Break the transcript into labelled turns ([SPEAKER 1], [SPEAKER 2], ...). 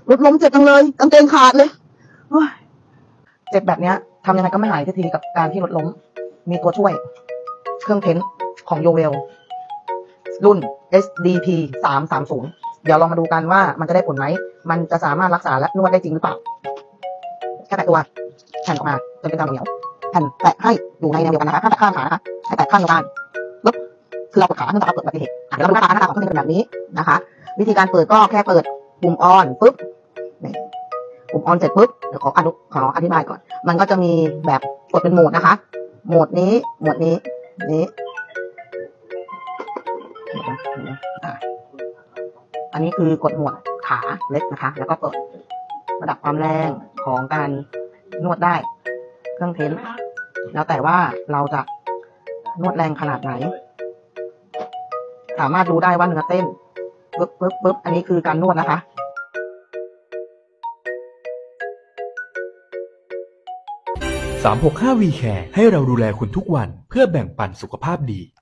[SPEAKER 1] รถล้มเจ็บจังเลยกางเกงขาดเลยเจ็บแบบเนี้ยทำยังไงก็ไม่หายทีกับการที่รถล้มมีตัวช่วยเครื่องเพ้นของโยเวลรุ่น SDP 330เดี๋ยวลองมาดูกันว่ามันจะได้ผลไหมมันจะสามารถรักษาและนวดได้จริงหรือเปล่าแค่แตะตัวแผ่นออกมาจนเป็นกาวเหนียวแผ่นแตะให้อยู่ในแนวเดียวกันนะคะห้ามแตะข้างขานะคะให้แตะข้างเดียวกันปึ๊บคือเรากดขาเนื่องจากเราเกิดอุบัติเหตุเดี๋ยวเราดูหน้าตาของเครื่องเป็นแบบนี้นะคะวิธีการเปิดก็แค่เปิดปุ่มออนปึ๊บปุ่มออนเสร็จปุ๊บเดี๋ยวขออธิบายก่อนมันก็จะมีแบบกดเป็นโหมดนะคะโหมดนี้อันนี้คือกดโหมดขาเล็กนะคะแล้วก็เปิดระดับความแรงของการนวดได้เครื่องเพ้นแล้วแต่ว่าเราจะนวดแรงขนาดไหนสามารถดูได้ว่าเนื้อเต้นปึ๊บอันนี้คือการนวดนะคะ
[SPEAKER 2] 365 V Care ให้เราดูแลคุณทุกวันเพื่อแบ่งปันสุขภาพดี